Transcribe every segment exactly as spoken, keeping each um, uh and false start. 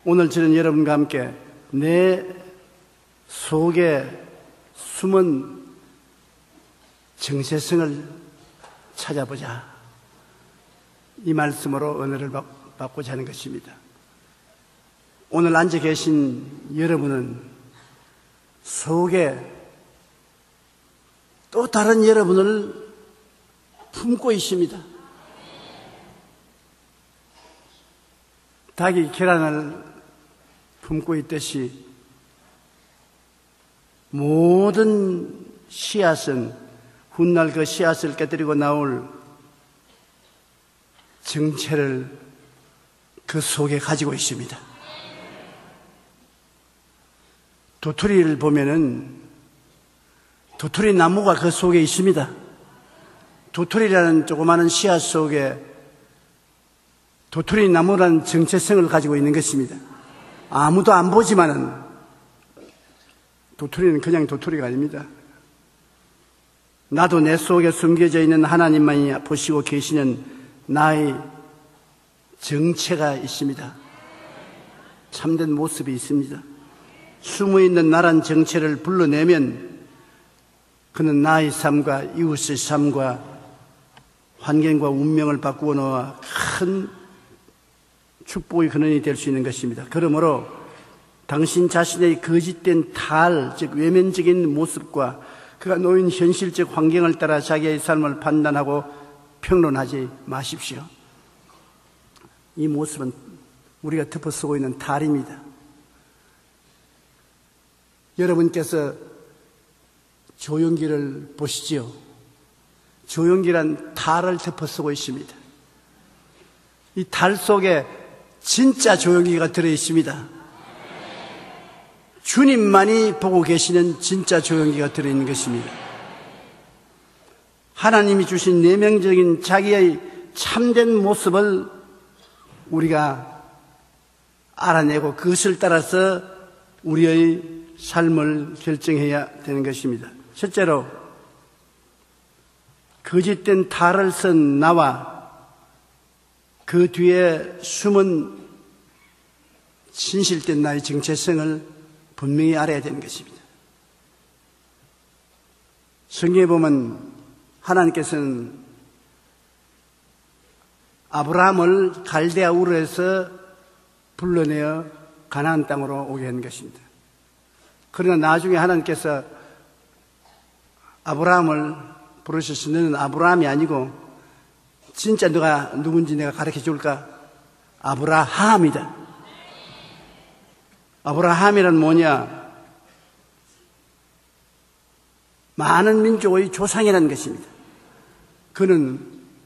오늘 저는 여러분과 함께 내 속에 숨은 정체성을 찾아보자, 이 말씀으로 은혜를 받고자 하는 것입니다. 오늘 앉아 계신 여러분은 속에 또 다른 여러분을 품고 있습니다. 닭이 계란을 품고 있듯이 모든 씨앗은 훗날 그 씨앗을 깨뜨리고 나올 정체를 그 속에 가지고 있습니다. 도토리를 보면은 도토리 나무가 그 속에 있습니다. 도토리라는 조그마한 씨앗 속에 도토리 나무라는 정체성을 가지고 있는 것입니다. 아무도 안 보지만은 도토리는 그냥 도토리가 아닙니다. 나도 내 속에 숨겨져 있는 하나님만이 보시고 계시는 나의 정체가 있습니다. 참된 모습이 있습니다. 숨어있는 나란 정체를 불러내면 그는 나의 삶과 이웃의 삶과 환경과 운명을 바꾸어 놓아 큰 축복의 근원이 될 수 있는 것입니다. 그러므로 당신 자신의 거짓된 탈, 즉 외면적인 모습과 그가 놓인 현실적 환경을 따라 자기의 삶을 판단하고 평론하지 마십시오. 이 모습은 우리가 덮어쓰고 있는 탈입니다. 여러분께서 조용기를 보시지요. 조용기란 탈을 덮어쓰고 있습니다. 이 탈 속에 진짜 조용기가 들어있습니다. 주님만이 보고 계시는 진짜 조용기가 들어있는 것입니다. 하나님이 주신 내면적인 자기의 참된 모습을 우리가 알아내고 그것을 따라서 우리의 삶을 결정해야 되는 것입니다. 첫째로 거짓된 탈을 쓴 나와 그 뒤에 숨은 진실된 나의 정체성을 분명히 알아야 되는 것입니다. 성경에 보면 하나님께서는 아브라함을 갈대아 우르에서 불러내어 가나안 땅으로 오게 한 것입니다. 그러나 나중에 하나님께서 아브라함을 부르셔서 너는 아브라함이 아니고 진짜 너가 누군지 내가 가르쳐 줄까? 아브라함이다. 아브라함이란 뭐냐? 많은 민족의 조상이라는 것입니다. 그는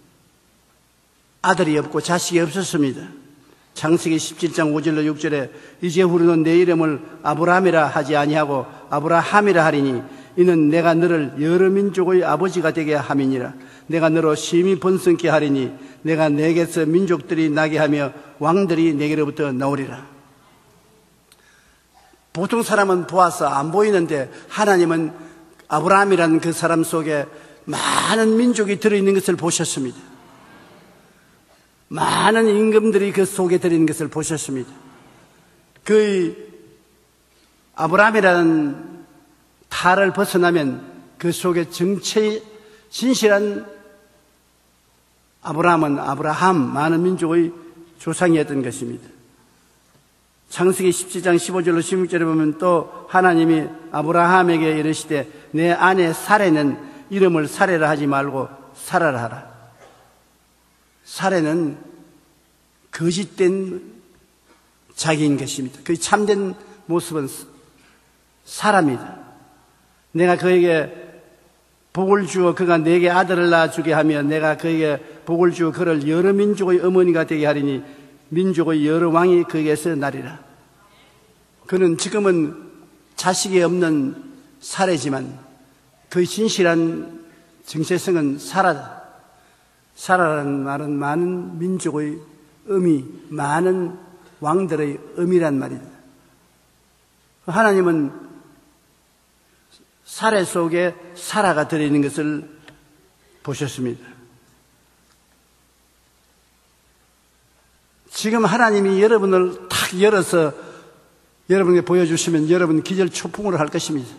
아들이 없고 자식이 없었습니다. 창세기 십칠 장 오 절로 육 절에 이제후로는 내 이름을 아브라함이라 하지 아니하고 아브라함이라 하리니 이는 내가 너를 여러 민족의 아버지가 되게 함이니라. 내가 너로 심히 번성케 하리니 내가 내게서 민족들이 나게 하며 왕들이 내게로부터 나오리라. 보통 사람은 보아서 안 보이는데 하나님은 아브라함이라는 그 사람 속에 많은 민족이 들어있는 것을 보셨습니다. 많은 임금들이 그 속에 들어있는 것을 보셨습니다. 그 아브라함이라는 탈을 벗어나면 그 속에 정체 진실한 아브라함은 아브라함, 많은 민족의 조상이었던 것입니다. 창세기 십칠 장 십오 절로 십육 절에 보면 또 하나님이 아브라함에게 이르시되 내 아내 사레는 이름을 사레라 하지 말고 사라라 하라. 사레는 거짓된 자기인 것입니다. 그 참된 모습은 사람이다. 내가 그에게 복을 주어 그가 내게 아들을 낳아주게 하며 내가 그에게 복을 주어 그를 여러 민족의 어머니가 되게 하리니 민족의 여러 왕이 그에게서 나리라. 그는 지금은 자식이 없는 사례지만 그의 진실한 정체성은 사라다. 사라라는 말은 많은 민족의 의미, 많은 왕들의 의미란 말이다. 하나님은 사례 속에 사라가 들어있는 것을 보셨습니다. 지금 하나님이 여러분을 탁 탁 열어서 여러분에게 보여주시면 여러분 기절 초풍으로 할 것입니다.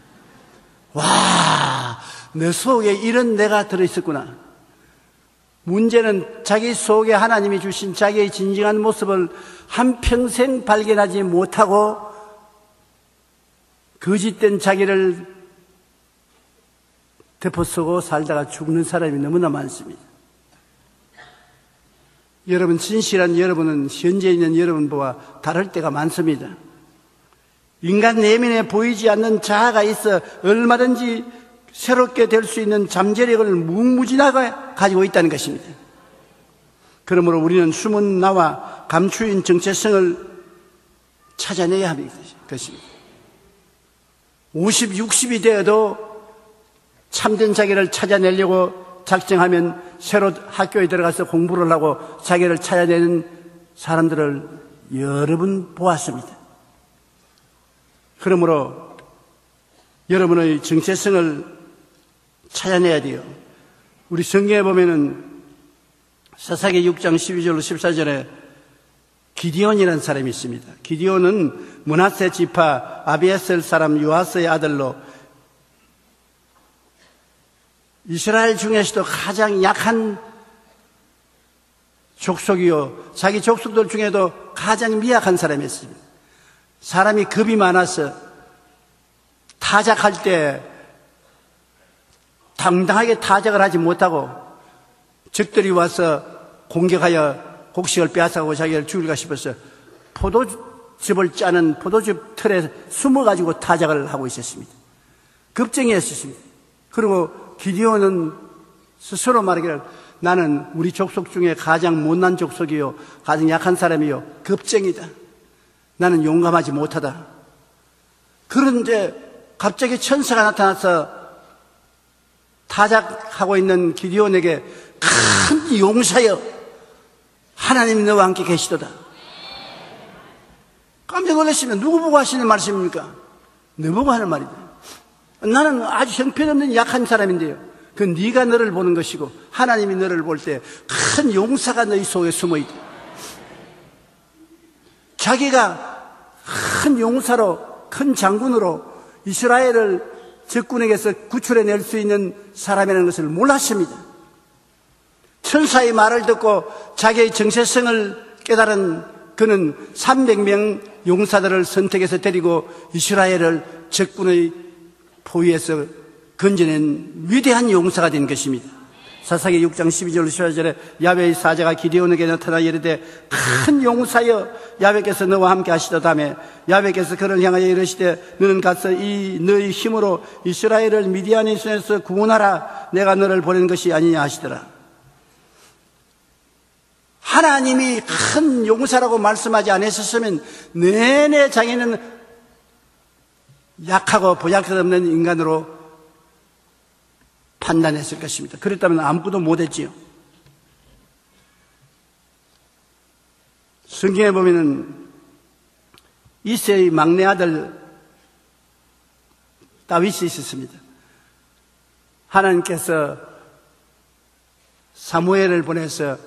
와, 내 속에 이런 내가 들어있었구나. 문제는 자기 속에 하나님이 주신 자기의 진정한 모습을 한평생 발견하지 못하고 거짓된 자기를 덮어쓰고 살다가 죽는 사람이 너무나 많습니다. 여러분, 진실한 여러분은 현재 있는 여러분과 다를 때가 많습니다. 인간 내면에 보이지 않는 자아가 있어 얼마든지 새롭게 될 수 있는 잠재력을 무궁무진하게 가지고 있다는 것입니다. 그러므로 우리는 숨은 나와 감추인 정체성을 찾아내야 하는 것입니다. 오십, 육십이 되어도 참된 자기를 찾아내려고 작정하면 새로 학교에 들어가서 공부를 하고 자기를 찾아내는 사람들을 여러 번 보았습니다. 그러므로 여러분의 정체성을 찾아내야 돼요. 우리 성경에 보면은 사사기 육 장 십이 절로 십사 절에 기디온이라는 사람이 있습니다. 기디온은 므낫세 지파 아비에셀 사람 요아스의 아들로 이스라엘 중에서도 가장 약한 족속이요, 자기 족속들 중에도 가장 미약한 사람이었습니다. 사람이 겁이 많아서 타작할 때 당당하게 타작을 하지 못하고 적들이 와서 공격하여 곡식을 빼앗아가고 자기를 죽일까 싶어서 포도즙을 짜는 포도즙 틀에 숨어가지고 타작을 하고 있었습니다. 겁쟁이였습니다. 그리고 기디온은 스스로 말하기를 나는 우리 족속 중에 가장 못난 족속이요, 가장 약한 사람이요, 겁쟁이다. 나는 용감하지 못하다. 그런데 갑자기 천사가 나타나서 타작하고 있는 기디온에게 큰 용사여, 하나님이 너와 함께 계시도다. 깜짝 놀라시면 누구 보고 하시는 말씀입니까? 너 보고 하는 말이다. 나는 아주 형편없는 약한 사람인데요, 그 네가 너를 보는 것이고 하나님이 너를 볼 때 큰 용사가 너희 속에 숨어있다. 자기가 큰 용사로, 큰 장군으로 이스라엘을 적군에게서 구출해낼 수 있는 사람이라는 것을 몰랐습니다. 천사의 말을 듣고 자기의 정체성을 깨달은 그는 삼백 명 용사들을 선택해서 데리고 이스라엘을 적군의 포위에서 건져낸 위대한 용사가 된 것입니다. 사사기 육 장 십이 절로 십사 절에 야훼의 사자가 기드온에게 나타나 이르되 큰 용사여, 야훼께서 너와 함께 하시도다며 야훼께서 그를 향하여 이르시되 너는 가서 이 너의 힘으로 이스라엘을 미디안의 손에서 구원하라. 내가 너를 보낸 것이 아니냐 하시더라. 하나님이 큰 용사라고 말씀하지 않으셨으면 내내 자기는 약하고 보잘것없는 인간으로 판단했을 것입니다. 그랬다면 아무것도 못했지요. 성경에 보면은 이새의 막내 아들 다윗이 있었습니다. 하나님께서 사무엘을 보내서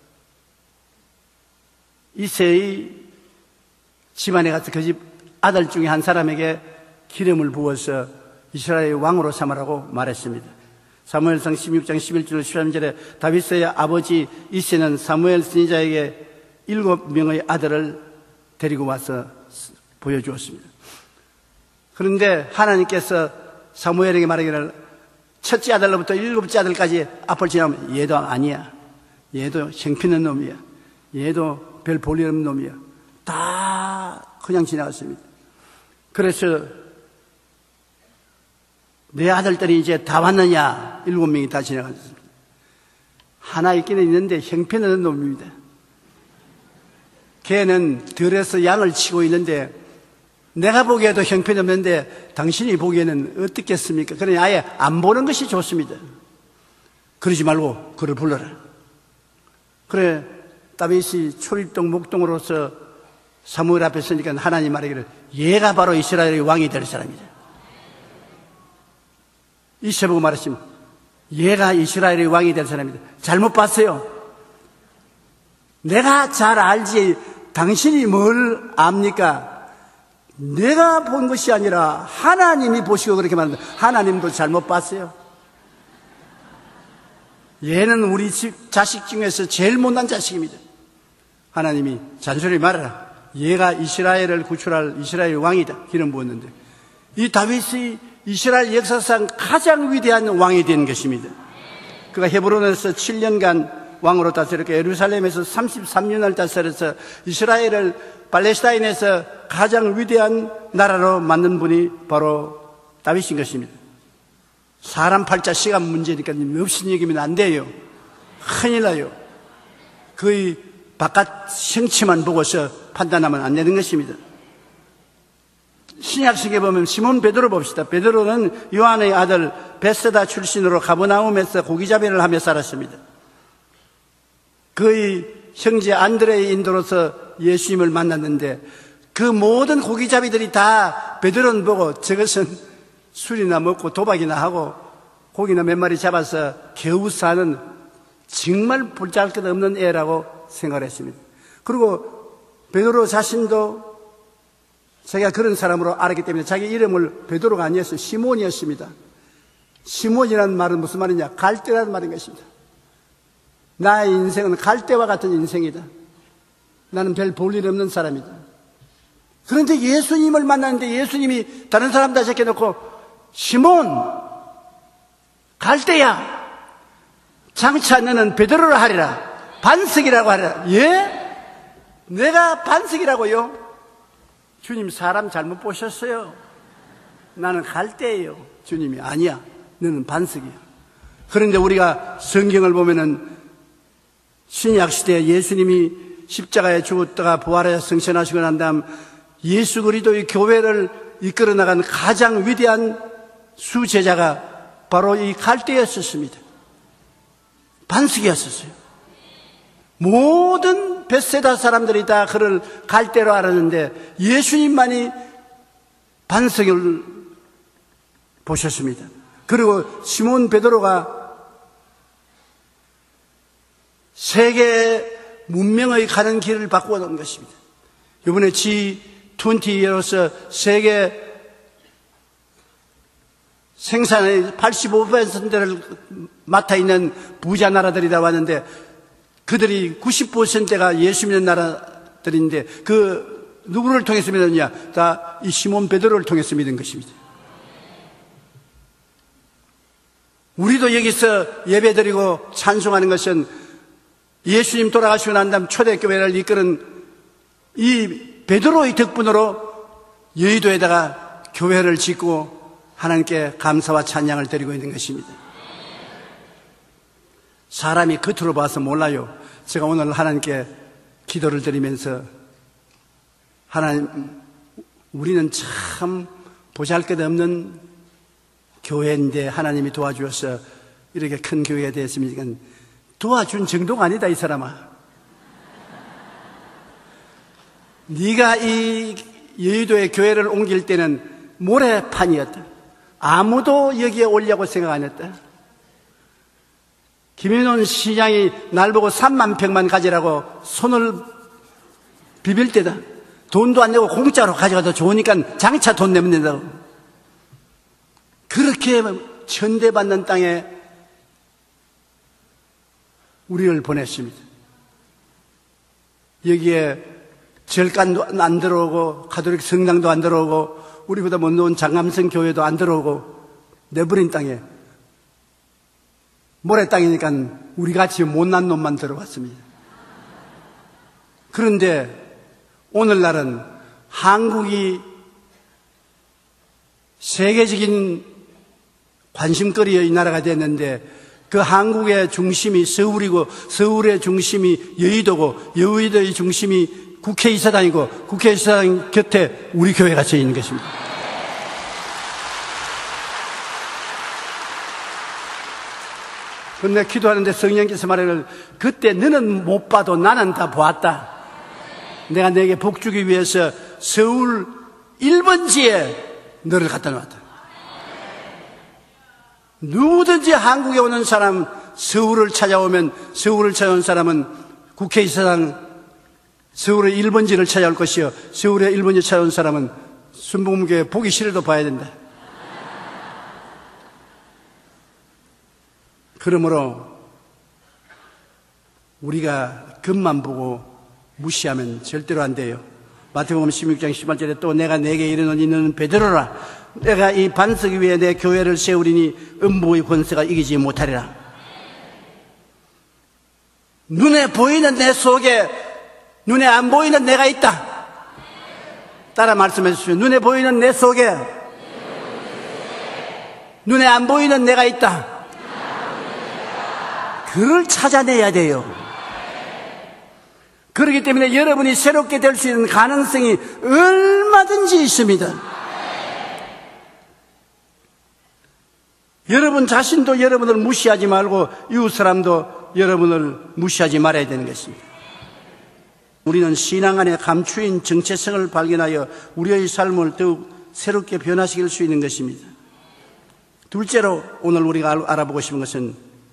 이새의 집안에 가서 그 집 아들 중에 한 사람에게 기름을 부어서 이스라엘의 왕으로 삼으라고 말했습니다. 사무엘상 십육 장 십일 절 십삼 절에 다윗의 아버지 이새는 사무엘 선지자에게 일곱 명의 아들을 데리고 와서 보여주었습니다. 그런데 하나님께서 사무엘에게 말하기를 첫째 아들로부터 일곱째 아들까지 앞을 지나면 얘도 아니야, 얘도 형편없는 놈이야, 얘도 별 볼 일 없는 놈이야, 다 그냥 지나갔습니다. 그래서 내 아들들이 이제 다 왔느냐? 일곱 명이 다 지나갔습니다. 하나 있기는 있는데 형편없는 놈입니다. 걔는 들에서 양을 치고 있는데 내가 보기에도 형편없는데 당신이 보기에는 어떻겠습니까? 그러니 아예 안 보는 것이 좋습니다. 그러지 말고 그를 불러라. 그래 다윗이 초립동 목동으로서 사무엘 앞에 서니까 하나님 말하기를 얘가 바로 이스라엘의 왕이 될 사람이다. 이새 보고 말했습니다. 얘가 이스라엘의 왕이 될 사람이다. 잘못 봤어요. 내가 잘 알지 당신이 뭘 압니까? 내가 본 것이 아니라 하나님이 보시고 그렇게 말합니다. 하나님도 잘못 봤어요. 얘는 우리 집 자식 중에서 제일 못난 자식입니다. 하나님이 잔소리 말아라. 얘가 이스라엘을 구출할 이스라엘 왕이다. 기름 부었는데 이 다윗이 이스라엘 역사상 가장 위대한 왕이 된 것입니다. 그가 헤브론에서 칠 년간 왕으로 다스렸고 예루살렘에서 삼십삼 년을 다스려서 이스라엘을 팔레스타인에서 가장 위대한 나라로 만든 분이 바로 다윗인 것입니다. 사람 팔자 시간 문제니까 없인 얘기면 안 돼요. 큰일 나요. 거의 바깥 형체만 보고서 판단하면 안 되는 것입니다. 신약성에 보면 시몬 베드로 봅시다. 베드로는 요한의 아들 베세다 출신으로 가버나움에서 고기잡이를 하며 살았습니다. 그의 형제 안드레의 인도로서 예수님을 만났는데 그 모든 고기잡이들이 다 베드로는 보고 저것은 술이나 먹고 도박이나 하고 고기나 몇 마리 잡아서 겨우 사는 정말 볼잘것없는 애라고 생각했습니다. 그리고 베드로 자신도 자기가 그런 사람으로 알았기 때문에 자기 이름을 베드로가 아니었어요. 시몬이었습니다. 시몬이라는 말은 무슨 말이냐? 갈대라는 말인 것입니다. 나의 인생은 갈대와 같은 인생이다. 나는 별 볼 일 없는 사람이다. 그런데 예수님을 만났는데 예수님이 다른 사람 다 제껴놓고 시몬 갈대야 장차 너는 베드로를 하리라 반석이라고 하리라. 예? 내가 반석이라고요? 주님 사람 잘못 보셨어요. 나는 갈대예요. 주님이 아니야 너는 반석이야. 그런데 우리가 성경을 보면은 신약 시대에 예수님이 십자가에 죽었다가 부활해서 승천하시고 난 다음 예수 그리스도의 교회를 이끌어 나간 가장 위대한 수제자가 바로 이 갈대였었습니다. 반석이었었어요. 모든 벳세다 사람들이 다 그를 갈대로 알았는데 예수님만이 반석을 보셨습니다. 그리고 시몬 베드로가 세계 문명의 가는 길을 바꾸어 놓은 것입니다. 이번에 지 이십로서 세계 생산의 팔십오 퍼센트를 맡아 있는 부자 나라들이 다 왔는데 그들이 구십 퍼센트가 예수 믿는 나라들인데 그 누구를 통해서 믿었냐? 다 이 시몬 베드로를 통해서 믿은 것입니다. 우리도 여기서 예배드리고 찬송하는 것은 예수님 돌아가시고 난 다음 초대교회를 이끄는 이 베드로의 덕분으로 여의도에다가 교회를 짓고 하나님께 감사와 찬양을 드리고 있는 것입니다. 사람이 겉으로 봐서 몰라요. 제가 오늘 하나님께 기도를 드리면서 하나님, 우리는 참 보잘것없는 교회인데 하나님이 도와주셔서 이렇게 큰 교회가 되었습니까? 도와준 정도가 아니다, 이 사람아. 네가 이 여의도의 교회를 옮길 때는 모래판이었다. 아무도 여기에 오려고 생각 안 했다. 김윤원 시장이 날 보고 삼만 평만 가지라고 손을 비빌 때다. 돈도 안 내고 공짜로 가져가도 좋으니까 장차 돈 내면 된다고. 그렇게 천대받는 땅에 우리를 보냈습니다. 여기에 절간도 안 들어오고 가톨릭 성당도 안 들어오고 우리보다 못 놓은 장감성 교회도 안 들어오고 내버린 땅에 모래 땅이니까 우리같이 못난 놈만 들어왔습니다. 그런데 오늘날은 한국이 세계적인 관심거리의 나라가 됐는데 그 한국의 중심이 서울이고 서울의 중심이 여의도고 여의도의 중심이 국회의사당이고 국회의사당 곁에 우리 교회가 서 있는 것입니다. 그런데 기도하는데 성령께서 말하기를 그때 너는 못 봐도 나는 다 보았다. 내가 내게 복 주기 위해서 서울 일 번지에 너를 갖다 놓았다. 누구든지 한국에 오는 사람, 서울을 찾아오면 서울을 찾아온 사람은 국회의사당 서울의 일 번지를 찾아올 것이요 서울의 일 번지 찾아온 사람은 순복음교회 보기 싫어도 봐야 된다. 그러므로 우리가 겉만 보고 무시하면 절대로 안 돼요. 마태복음 십육 장 십팔 절에 또 내가 내게 이르노니 너는 베드로라 내가 이 반석 위에 내 교회를 세우리니 음부의 권세가 이기지 못하리라. 눈에 보이는 내 속에 눈에 안 보이는 내가 있다. 따라 말씀해 주십시오. 눈에 보이는 내 속에 눈에 안 보이는 내가 있다. 그를 찾아내야 돼요. 그렇기 때문에 여러분이 새롭게 될 수 있는 가능성이 얼마든지 있습니다. 여러분 자신도 여러분을 무시하지 말고 이웃 사람도 여러분을 무시하지 말아야 되는 것입니다. 우리는 신앙 안에 감추인 정체성을 발견하여 우리의 삶을 더욱 새롭게 변화시킬 수 있는 것입니다. 둘째로 오늘 우리가 알아보고 싶은 것은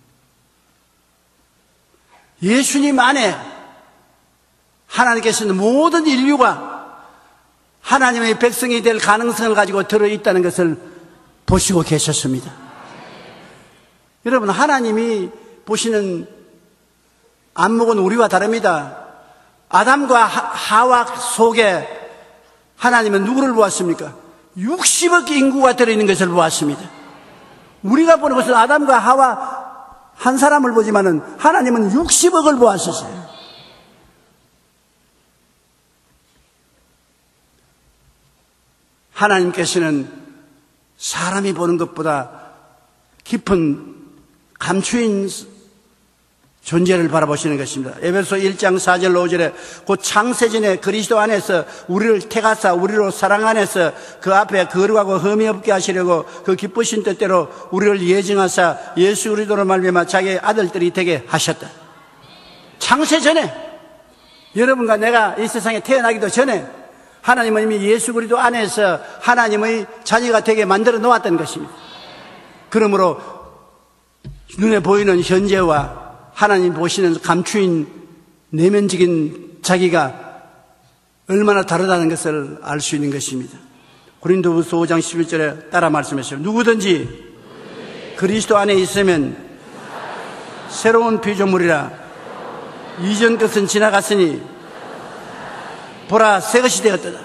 예수님 안에 하나님께서는 모든 인류가 하나님의 백성이 될 가능성을 가지고 들어있다는 것을 보시고 계셨습니다. 여러분 하나님이 보시는 안목은 우리와 다릅니다. 아담과 하와 속에 하나님은 누구를 보았습니까? 육십억 인구가 들어있는 것을 보았습니다. 우리가 보는 것은 아담과 하와 한 사람을 보지만은 하나님은 육십억을 보았었어요. 하나님께서는 사람이 보는 것보다 깊은 감추인 존재를 바라보시는 것입니다. 에베소 일 장 사 절 오 절에 곧 창세전에 그리스도 안에서 우리를 택하사 우리로 사랑 안에서 그 앞에 거룩하고 흠이 없게 하시려고 그 기쁘신 뜻대로 우리를 예정하사 예수 그리스도로 말미암아 자기의 아들들이 되게 하셨다. 창세전에 여러분과 내가 이 세상에 태어나기도 전에 하나님은 이미 예수 그리스도 안에서 하나님의 자녀가 되게 만들어 놓았던 것입니다. 그러므로 눈에 보이는 현재와 하나님 보시는 감추인 내면적인 자기가 얼마나 다르다는 것을 알 수 있는 것입니다. 고린도후서 오 장 십일 절에 따라 말씀하시죠. 누구든지 그리스도 안에 있으면 새로운 피조물이라 이전 것은 지나갔으니 보라 새 것이 되었더라.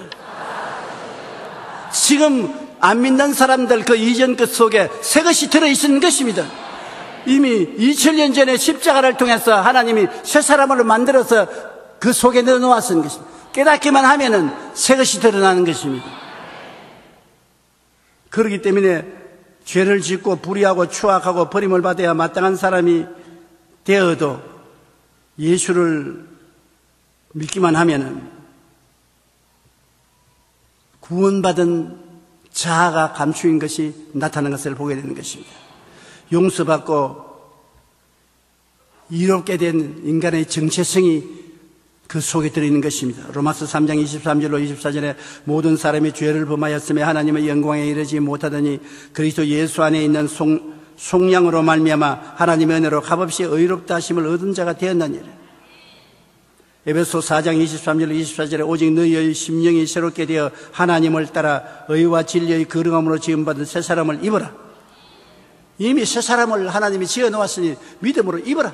지금 안 믿는 사람들 그 이전 것 속에 새 것이 들어있는 것입니다. 이미 이천 년 전에 십자가를 통해서 하나님이 새 사람을 만들어서 그 속에 넣어놓았는 것입니다. 깨닫기만 하면은 새 것이 드러나는 것입니다. 그렇기 때문에 죄를 짓고 불의하고 추악하고 버림을 받아야 마땅한 사람이 되어도 예수를 믿기만 하면은 구원받은 자아가 감추인 것이 나타나는 것을 보게 되는 것입니다. 용서받고 이롭게 된 인간의 정체성이 그 속에 들어있는 것입니다. 로마서 삼 장 이십삼 절로 이십사 절에 모든 사람이 죄를 범하였으며 하나님의 영광에 이르지 못하더니 그리스도 예수 안에 있는 송, 속량으로 말미암아 하나님의 은혜로 값없이 의롭다 하심을 얻은 자가 되었느니라. 에베소 사 장 이십삼 절로 이십사 절에 오직 너희의 심령이 새롭게 되어 하나님을 따라 의와 진리의 거룩함으로 지음받은 새 사람을 입어라. 이미 새 사람을 하나님이 지어놓았으니 믿음으로 입어라.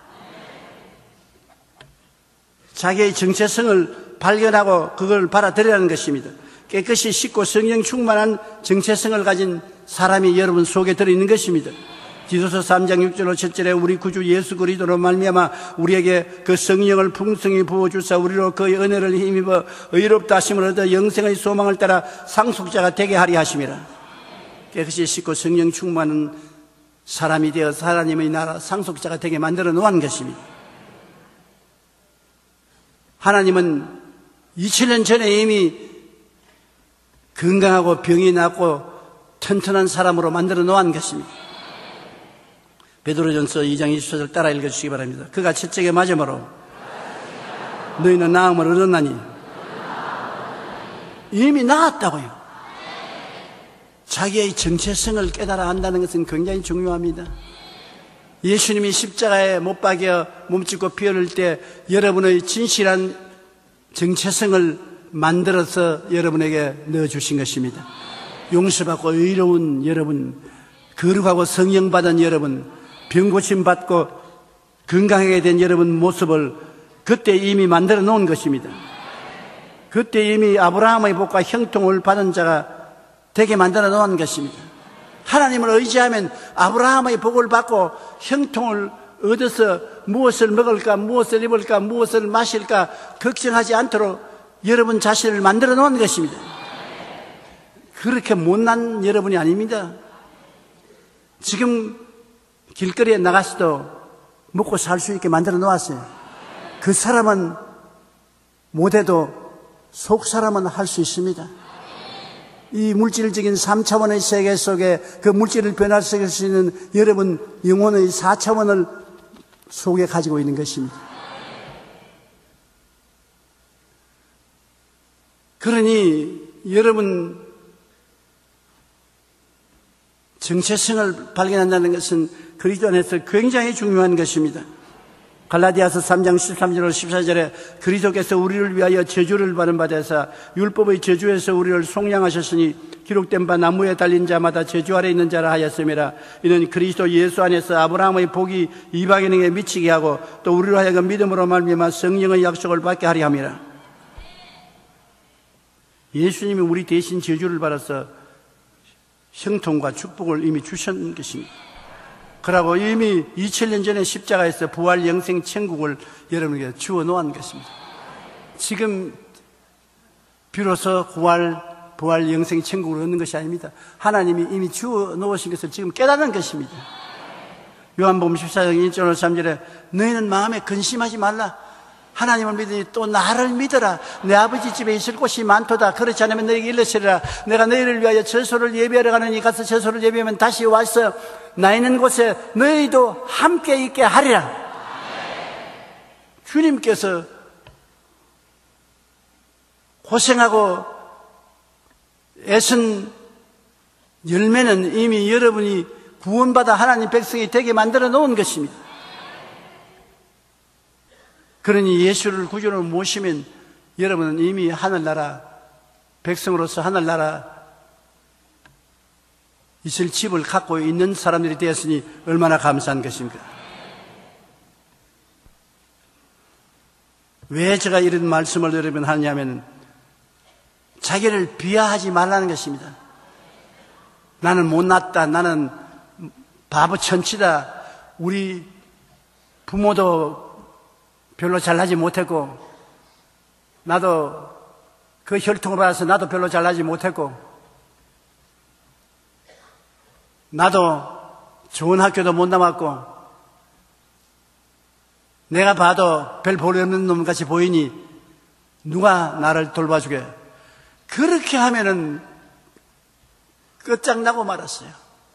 자기의 정체성을 발견하고 그걸 받아들이라는 것입니다. 깨끗이 씻고 성령 충만한 정체성을 가진 사람이 여러분 속에 들어있는 것입니다. 디도서 삼 장 육 절로 칠 절에 우리 구주 예수 그리스도로 말미암아 우리에게 그 성령을 풍성히 부어주사 우리로 그의 은혜를 힘입어 의롭다 하심을 얻어 영생의 소망을 따라 상속자가 되게 하리 하심이라. 깨끗이 씻고 성령 충만한 사람이 되어 하나님의 나라 상속자가 되게 만들어 놓은 것입니다. 하나님은 이천 년 전에 이미 건강하고 병이 낫고 튼튼한 사람으로 만들어 놓은 것입니다. 베드로전서 이 장 이십사 절 따라 읽어주시기 바랍니다. 그가 채찍에 맞음으로 너희는 나음을 얻었나니 이미 나았다고요. 자기의 정체성을 깨달아 한다는 것은 굉장히 중요합니다. 예수님이 십자가에 못 박여 몸짓고 피 흘릴 때 여러분의 진실한 정체성을 만들어서 여러분에게 넣어주신 것입니다. 용서받고 의로운 여러분, 거룩하고 성령받은 여러분, 병고침 받고 건강하게 된 여러분 모습을 그때 이미 만들어 놓은 것입니다. 그때 이미 아브라함의 복과 형통을 받은 자가 되게 만들어 놓은 것입니다. 하나님을 의지하면 아브라함의 복을 받고 형통을 얻어서 무엇을 먹을까, 무엇을 입을까, 무엇을 마실까 걱정하지 않도록 여러분 자신을 만들어 놓은 것입니다. 그렇게 못난 여러분이 아닙니다. 지금 길거리에 나가서도 먹고 살 수 있게 만들어 놓았어요. 그 사람은 못해도 속 사람은 할 수 있습니다. 이 물질적인 삼 차원의 세계 속에 그 물질을 변화시킬 수 있는 여러분 영혼의 사 차원을 속에 가지고 있는 것입니다. 그러니 여러분 정체성을 발견한다는 것은 그리스도 안에서 굉장히 중요한 것입니다. 갈라디아서 삼 장 십삼 절 십사 절에 그리스도께서 우리를 위하여 저주를 받은 바 되사 율법의 저주에서 우리를 속량하셨으니 기록된 바 나무에 달린 자마다 저주 아래 있는 자라 하였음이라. 이는 그리스도 예수 안에서 아브라함의 복이 이방인에게 미치게 하고 또 우리로 하여금 믿음으로 말미암아 성령의 약속을 받게 하려 함이라. 예수님이 우리 대신 저주를 받아서 형통과 축복을 이미 주신 것입니다. 그러고 이미 이천 년 전에 십자가에서 부활 영생 천국을 여러분에게 주어 놓은 것입니다. 지금 비로소 부활, 부활 영생 천국을 얻는 것이 아닙니다. 하나님이 이미 주어 놓으신 것을 지금 깨닫는 것입니다. 요한복음 십사 장 일 절 삼 절에 너희는 마음에 근심하지 말라. 하나님을 믿으니 또 나를 믿어라. 내 아버지 집에 있을 곳이 많도다. 그렇지 않으면 너에게 일러시리라. 내가 너희를 위하여 처소를 예비하러 가느니 가서 처소를 예비하면 다시 와서 나 있는 곳에 너희도 함께 있게 하리라. 주님께서 고생하고 애쓴 열매는 이미 여러분이 구원받아 하나님 백성이 되게 만들어 놓은 것입니다. 그러니 예수를 구주로 모시면 여러분은 이미 하늘나라 백성으로서 하늘나라 있을 집을 갖고 있는 사람들이 되었으니 얼마나 감사한 것입니까? 왜 제가 이런 말씀을 여러분 하냐면 자기를 비하하지 말라는 것입니다. 나는 못났다. 나는 바보 천치다. 우리 부모도 별로 잘나지 못했고 나도 그 혈통을 받아서 나도 별로 잘나지 못했고 나도 좋은 학교도 못 나왔고 내가 봐도 별 볼이 없는 놈같이 보이니 누가 나를 돌봐주게. 그렇게 하면은 끝장나고 말았어요.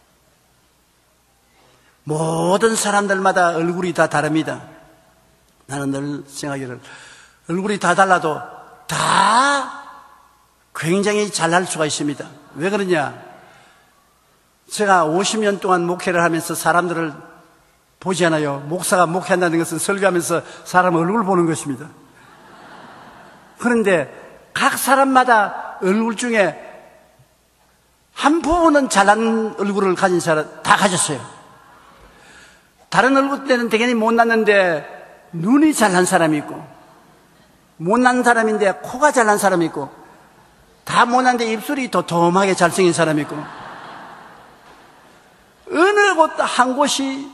모든 사람들마다 얼굴이 다 다릅니다. 나는 늘 생각하기를 얼굴이 다 달라도 다 굉장히 잘날 수가 있습니다. 왜 그러냐? 제가 오십 년 동안 목회를 하면서 사람들을 보지 않아요. 목사가 목회한다는 것은 설교하면서 사람 얼굴을 보는 것입니다. 그런데 각 사람마다 얼굴 중에 한 부분은 잘난 얼굴을 가진 사람 다 가졌어요. 다른 얼굴 때는 당연히 못났는데 눈이 잘난 사람이 있고 못난 사람인데 코가 잘난 사람이 있고 다 못난데 입술이 도톰하게 잘생긴 사람이 있고 어느 곳 한 곳이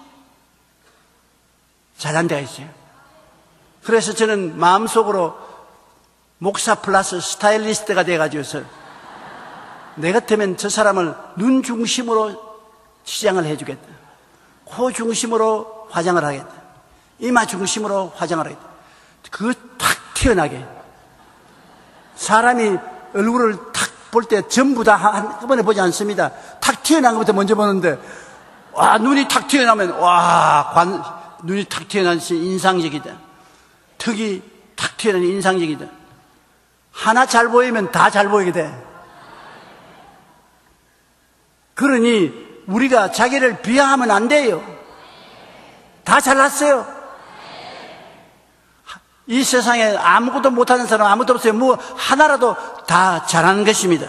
잘난 데가 있어요. 그래서 저는 마음속으로 목사 플러스 스타일리스트가 돼가지고서 내 같으면 저 사람을 눈 중심으로 치장을 해주겠다. 코 중심으로 화장을 하겠다. 이마 중심으로 화장을 하겠다. 그거 탁 튀어나게. 사람이 얼굴을 탁 볼 때 전부 다 한꺼번에 보지 않습니다. 탁 튀어나온 것부터 먼저 보는데 와 눈이 탁 튀어나오면 와 관, 눈이 탁 튀어나오면 인상적이다. 턱이 탁 튀어나오면 인상적이다. 하나 잘 보이면 다 잘 보이게 돼. 그러니 우리가 자기를 비하하면 안 돼요. 다 잘났어요. 이 세상에 아무것도 못하는 사람 아무도 없어요. 뭐 하나라도 다 잘하는 것입니다.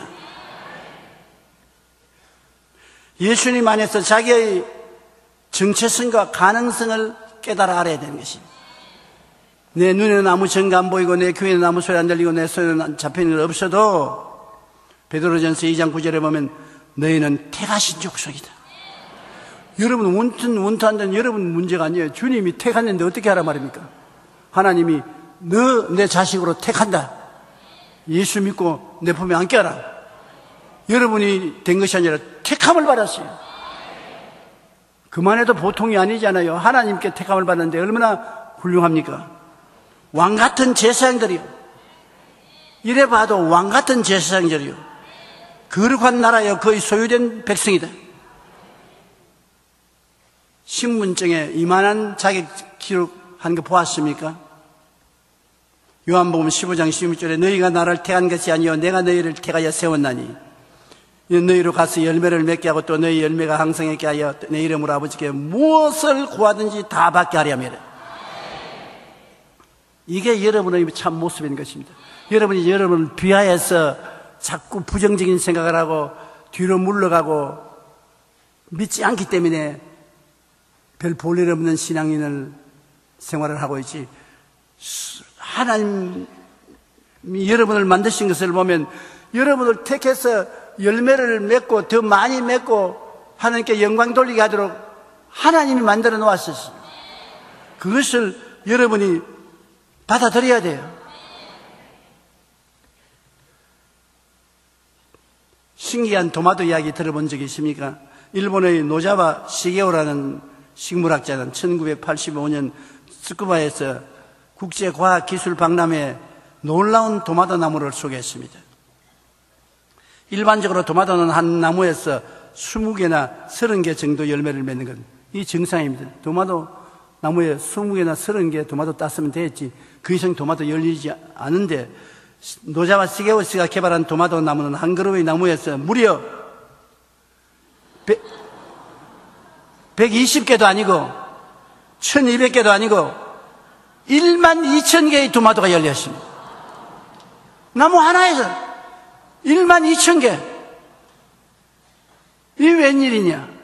예수님 안에서 자기의 정체성과 가능성을 깨달아 알아야 되는 것입니다. 내 눈에는 아무 증거 안 보이고 내 귀에는 아무 소리 안 들리고 내 손에는 잡히는 것 없어도 베드로전서 이 장 구 절에 보면 너희는 택하신 족속이다. 여러분 원튼 원투한다는 여러분 문제가 아니에요. 주님이 택하는데 어떻게 하란 말입니까? 하나님이 너 내 자식으로 택한다. 예수 믿고 내 품에 안겨라. 여러분이 된 것이 아니라 택함을 받았어요. 그만해도 보통이 아니잖아요. 하나님께 택함을 받는데 얼마나 훌륭합니까? 왕같은 제사장들이요. 이래 봐도 왕같은 제사장들이요. 거룩한 나라여 거의 소유된 백성이다. 신분증에 이만한 자격 기록한 거 보았습니까? 요한복음 십오 장 십육 절에 너희가 나를 택한 것이 아니요 내가 너희를 택하여 세웠나니 너희로 가서 열매를 맺게 하고 또 너희 열매가 항상하게 하여 내 이름으로 아버지께 무엇을 구하든지 다 받게 하려 함이라. 이게 여러분의 참 모습인 것입니다. 여러분이 여러분을 비하해서 자꾸 부정적인 생각을 하고 뒤로 물러가고 믿지 않기 때문에 별 볼일 없는 신앙인을 생활을 하고 있지, 하나님이 여러분을 만드신 것을 보면 여러분을 택해서 열매를 맺고 더 많이 맺고 하나님께 영광 돌리게 하도록 하나님이 만들어 놓았었어요. 그것을 여러분이 받아들여야 돼요. 신기한 도마도 이야기 들어본 적이 있습니까? 일본의 노자와 시게오라는 식물학자는 천구백팔십오 년 스쿠바에서 국제과학기술박람회에 놀라운 도마도 나무를 소개했습니다. 일반적으로 도마도는 한 나무에서 스무 개나 서른 개 정도 열매를 맺는 건 이 정상입니다. 도마도 나무에 스무 개나 서른 개 도마도 땄으면 되겠지. 그 이상 도마도 열리지 않은데 노자와 시게오 씨가 개발한 도마도 나무는 한 그루의 나무에서 무려 백이십 개도 아니고 천이백 개도 아니고 일만 이천 개의 도마도가 열렸습니다. 나무 하나에서 일만 이천 개. 이 웬일이냐?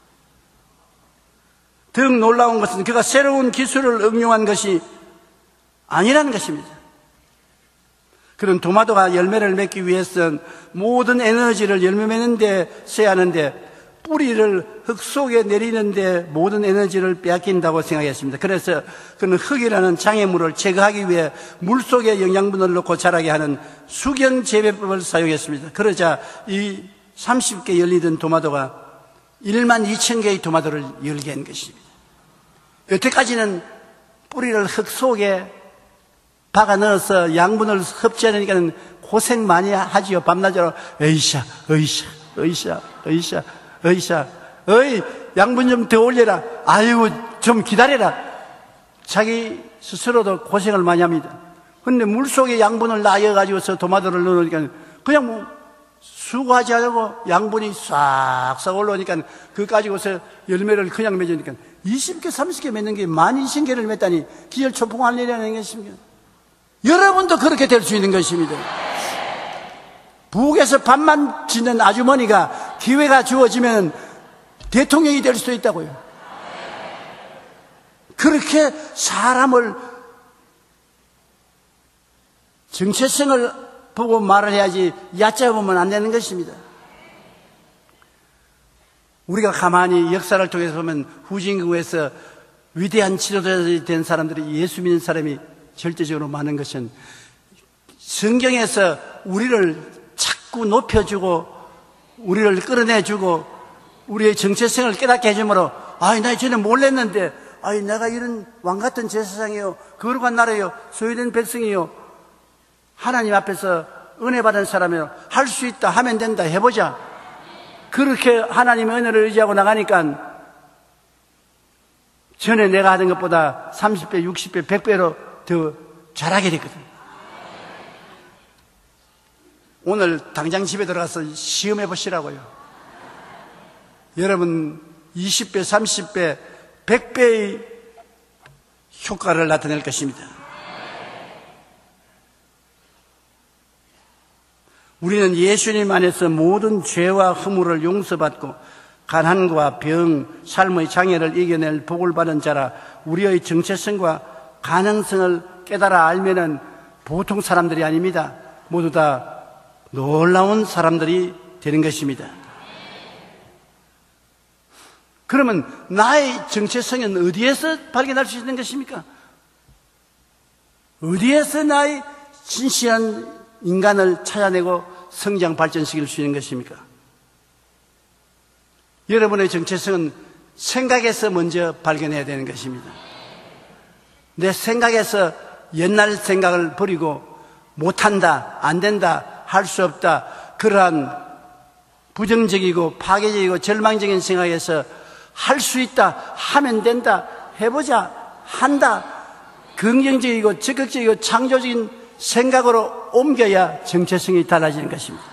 더욱 놀라운 것은 그가 새로운 기술을 응용한 것이 아니라는 것입니다. 그런 도마도가 열매를 맺기 위해서는 모든 에너지를 열매 맺는 데 써야 하는데 뿌리를 흙 속에 내리는데 모든 에너지를 빼앗긴다고 생각했습니다. 그래서 그는 흙이라는 장애물을 제거하기 위해 물 속에 영양분을 넣고 자라게 하는 수경 재배법을 사용했습니다. 그러자 이 삼십 개 열리던 도마도가 일만 이천 개의 도마도를 열게 한 것입니다. 여태까지는 뿌리를 흙 속에 박아 넣어서 양분을 섭취하니까 고생 많이 하지요. 밤낮으로 으이샤 으이샤 으이샤 으이샤 으이샤 어이 양분 좀 더 올려라. 아이고 좀 기다려라. 자기 스스로도 고생을 많이 합니다. 그런데 물속에 양분을 놔여가지고서 도마도를 넣으니까 그냥 뭐 수고하지 않고 양분이 싹싹 올라오니까 그거 가지고서 열매를 그냥 맺으니까 이십 개 삼십 개 맺는 게 만 이천 개를 맺다니 기절초풍할 일이라는 것입니다. 여러분도 그렇게 될 수 있는 것입니다. 북에서 밥만 짓는 아주머니가 기회가 주어지면 대통령이 될 수도 있다고요. 그렇게 사람을 정체성을 보고 말을 해야지 얕잡으면 안 되는 것입니다. 우리가 가만히 역사를 통해서 보면 후진국에서 위대한 지도자들이 된 사람들이 예수 믿는 사람이 절대적으로 많은 것은 성경에서 우리를 자꾸 높여주고 우리를 끌어내주고 우리의 정체성을 깨닫게 해주므로 아이 나 전에 몰랐는데 아이 내가 이런 왕같은 제사장이요 거룩한 나라요 소유된 백성이요 하나님 앞에서 은혜 받은 사람이요 할 수 있다 하면 된다 해보자. 그렇게 하나님의 은혜를 의지하고 나가니까 전에 내가 하던 것보다 삼십 배, 육십 배, 백 배로 더 잘하게 됐거든. 오늘 당장 집에 들어가서 시험해 보시라고요. 여러분 이십 배, 삼십 배, 백 배의 효과를 나타낼 것입니다. 우리는 예수님 안에서 모든 죄와 허물을 용서받고 가난과 병, 삶의 장애를 이겨낼 복을 받은 자라. 우리의 정체성과 가능성을 깨달아 알면은 보통 사람들이 아닙니다. 모두 다 놀라운 사람들이 되는 것입니다. 그러면 나의 정체성은 어디에서 발견할 수 있는 것입니까? 어디에서 나의 진실한 인간을 찾아내고 성장 발전시킬 수 있는 것입니까? 여러분의 정체성은 생각에서 먼저 발견해야 되는 것입니다. 내 생각에서 옛날 생각을 버리고 못한다, 안 된다, 할 수 없다, 그러한 부정적이고 파괴적이고 절망적인 생각에서 할 수 있다, 하면 된다, 해보자, 한다, 긍정적이고 적극적이고 창조적인 생각으로 옮겨야 정체성이 달라지는 것입니다.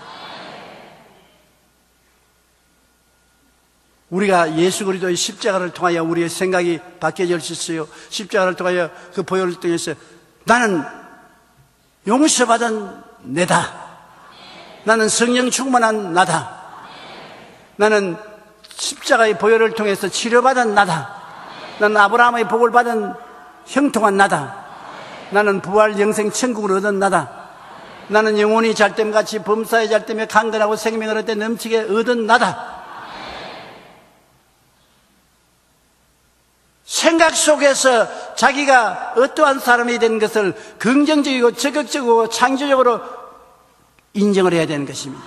우리가 예수 그리스도의 십자가를 통하여 우리의 생각이 바뀌어질 수 있어요. 십자가를 통하여 그 보혈을 통해서 나는 용서받은 내다. 나는 성령 충만한 나다. 나는 십자가의 보혈을 통해서 치료받은 나다. 나는 아브라함의 복을 받은 형통한 나다. 나는 부활 영생 천국을 얻은 나다. 나는 영혼이 잘됨같이 범사에 잘됨에 강건하고 생명을 얻되 넘치게 얻은 나다. 생각 속에서 자기가 어떠한 사람이 되는 것을 긍정적이고 적극적이고 창조적으로 인정을 해야 되는 것입니다.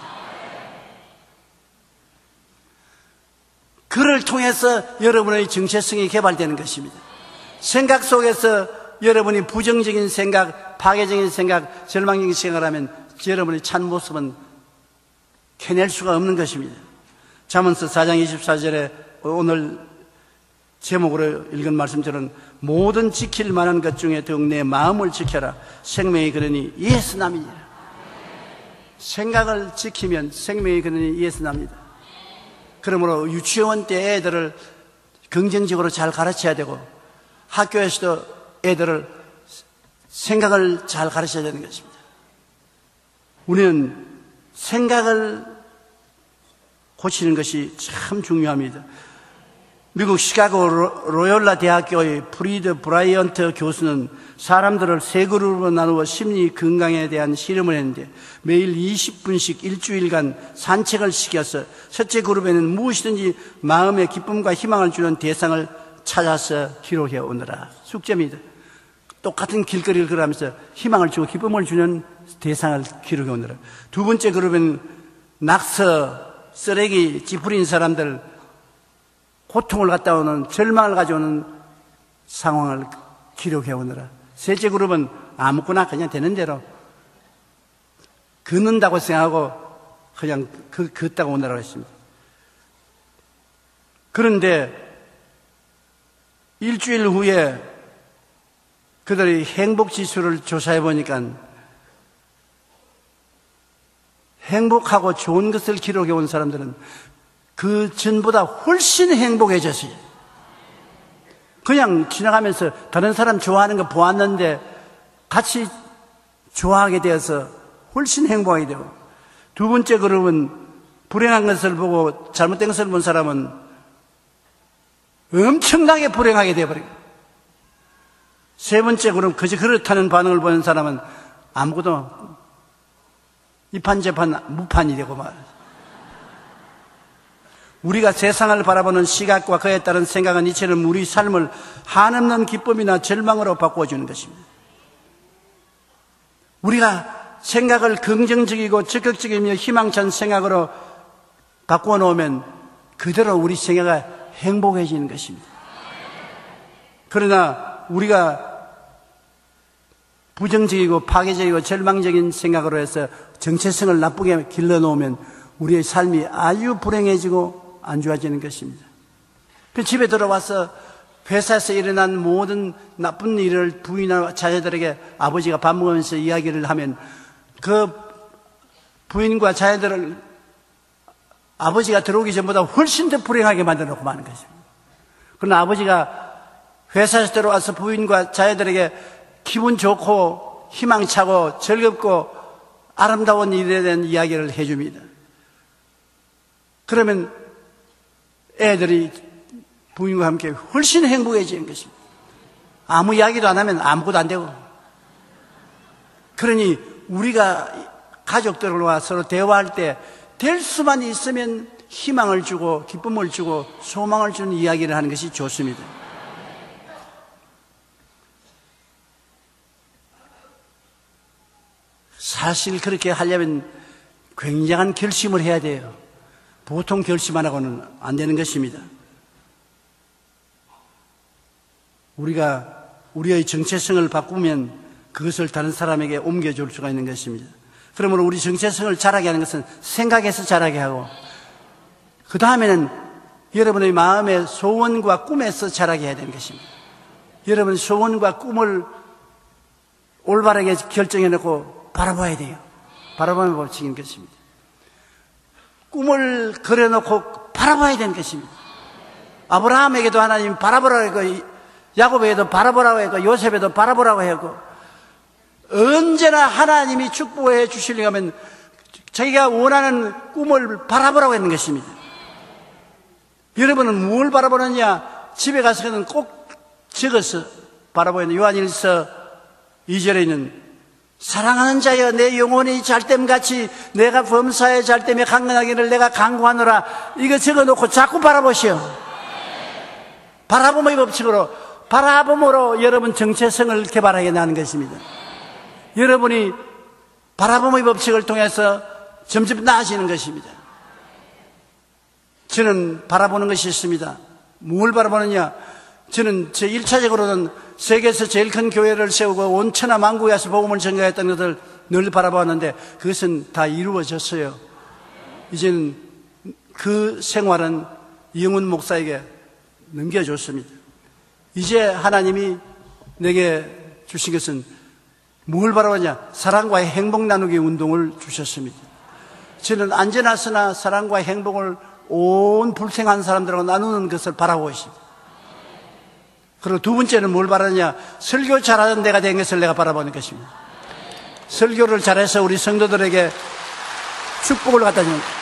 그를 통해서 여러분의 정체성이 개발되는 것입니다. 생각 속에서 여러분이 부정적인 생각, 파괴적인 생각, 절망적인 생각을 하면 여러분의 참 모습은 캐낼 수가 없는 것입니다. 잠언서 사 장 이십사 절에 오늘 제목으로 읽은 말씀처럼 모든 지킬 만한 것 중에 더욱 내 마음을 지켜라. 생명의 근원이 이에서 남이니라. 생각을 지키면 생명의 근원이 이에서 납니다. 그러므로 유치원 때 애들을 긍정적으로 잘 가르쳐야 되고 학교에서도 애들을 생각을 잘 가르쳐야 되는 것입니다. 우리는 생각을 고치는 것이 참 중요합니다. 미국 시카고 로열라 대학교의 프리드 브라이언트 교수는 사람들을 세 그룹으로 나누어 심리 건강에 대한 실험을 했는데 매일 이십 분씩 일주일간 산책을 시켜서 첫째 그룹에는 무엇이든지 마음에 기쁨과 희망을 주는 대상을 찾아서 기록해 오느라. 숙제입니다. 똑같은 길거리를 걸어가면서 희망을 주고 기쁨을 주는 대상을 기록해 오느라. 두 번째 그룹에는 낙서, 쓰레기, 찌푸린 사람들, 고통을 갖다 오는, 절망을 가져오는 상황을 기록해 오느라. 셋째 그룹은 아무거나 그냥 되는 대로 걷는다고 생각하고 그냥 그, 걷다가 오느라고 했습니다. 그런데 일주일 후에 그들의 행복 지수를 조사해 보니까 행복하고 좋은 것을 기록해 온 사람들은 그 전보다 훨씬 행복해졌어요. 그냥 지나가면서 다른 사람 좋아하는 거 보았는데 같이 좋아하게 되어서 훨씬 행복하게 되고, 두 번째 그룹은 불행한 것을 보고 잘못된 것을 본 사람은 엄청나게 불행하게 되어버리고, 세 번째 그룹 그저 그렇다는 반응을 보는 사람은 아무것도 이판저판 무판이 되고 말이에요. 우리가 세상을 바라보는 시각과 그에 따른 생각은 이처럼 우리 삶을 한없는 기쁨이나 절망으로 바꾸어주는 것입니다. 우리가 생각을 긍정적이고 적극적이며 희망찬 생각으로 바꾸어 놓으면 그대로 우리 생각이 행복해지는 것입니다. 그러나 우리가 부정적이고 파괴적이고 절망적인 생각으로 해서 정체성을 나쁘게 길러놓으면 우리의 삶이 아주 불행해지고 안 좋아지는 것입니다. 그 집에 들어와서 회사에서 일어난 모든 나쁜 일을 부인과 자녀들에게 아버지가 밥 먹으면서 이야기를 하면 그 부인과 자녀들을 아버지가 들어오기 전보다 훨씬 더 불행하게 만들어 놓고 마는 것입니다. 그러나 아버지가 회사에서 들어와서 부인과 자녀들에게 기분 좋고 희망차고 즐겁고 아름다운 일에 대한 이야기를 해줍니다. 그러면 애들이 부인과 함께 훨씬 행복해지는 것입니다. 아무 이야기도 안 하면 아무것도 안 되고. 그러니 우리가 가족들과 서로 대화할 때 될 수만 있으면 희망을 주고 기쁨을 주고 소망을 주는 이야기를 하는 것이 좋습니다. 사실 그렇게 하려면 굉장한 결심을 해야 돼요. 보통 결심 안 하고는 안 되는 것입니다. 우리가 우리의 정체성을 바꾸면 그것을 다른 사람에게 옮겨줄 수가 있는 것입니다. 그러므로 우리 정체성을 자라게 하는 것은 생각에서 자라게 하고, 그 다음에는 여러분의 마음의 소원과 꿈에서 자라게 해야 되는 것입니다. 여러분의 소원과 꿈을 올바르게 결정해놓고 바라봐야 돼요. 바라보는 법칙인 것입니다. 꿈을 그려놓고 바라봐야 되는 것입니다. 아브라함에게도 하나님 바라보라고 했고, 야곱에게도 바라보라고 했고, 요셉에도 바라보라고 했고, 언제나 하나님이 축복해 주시려고 하면 자기가 원하는 꿈을 바라보라고 했는 것입니다. 여러분은 뭘 바라보느냐? 집에 가서는 꼭 적어서 바라보야 돼요. 요한일서 이 절에는 사랑하는 자여 내 영혼이 잘됨같이 내가 범사에 잘됨에 강건하기를 내가 강구하노라, 이거 적어놓고 자꾸 바라보시오. 바라봄의 법칙으로, 바라봄으로 여러분 정체성을 개발하게 하는 것입니다. 여러분이 바라봄의 법칙을 통해서 점점 나아지는 것입니다. 저는 바라보는 것이 있습니다. 뭘 바라보느냐? 저는 제 일 차적으로는 세계에서 제일 큰 교회를 세우고 온 천하 만국에 와서 복음을 전가했다는 것을 늘 바라보았는데 그것은 다 이루어졌어요. 이제는 그 생활은 이영훈 목사에게 넘겨줬습니다. 이제 하나님이 내게 주신 것은 뭘 바라보냐? 사랑과의 행복 나누기 운동을 주셨습니다. 저는 안전하으나 사랑과 행복을 온 불생한 사람들하고 나누는 것을 바라보고 있습니다. 그리고 두 번째는 뭘 바라느냐? 설교 잘하는 데가 된 것을 내가 바라보는 것입니다. 설교를 잘해서 우리 성도들에게 축복을 갖다 주는 것.